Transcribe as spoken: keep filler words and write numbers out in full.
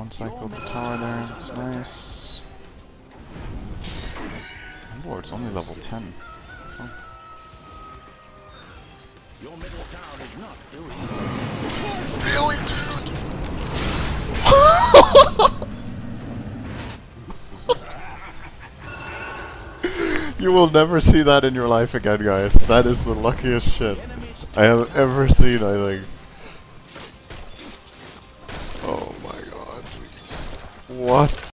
One cycle the tower there, that's nice. Oh, it's only level ten. Fun. Your middle tower is not doing Really, dude? You will never see that in your life again, guys. That is the luckiest shit I have ever seen, I think. Oh my god. What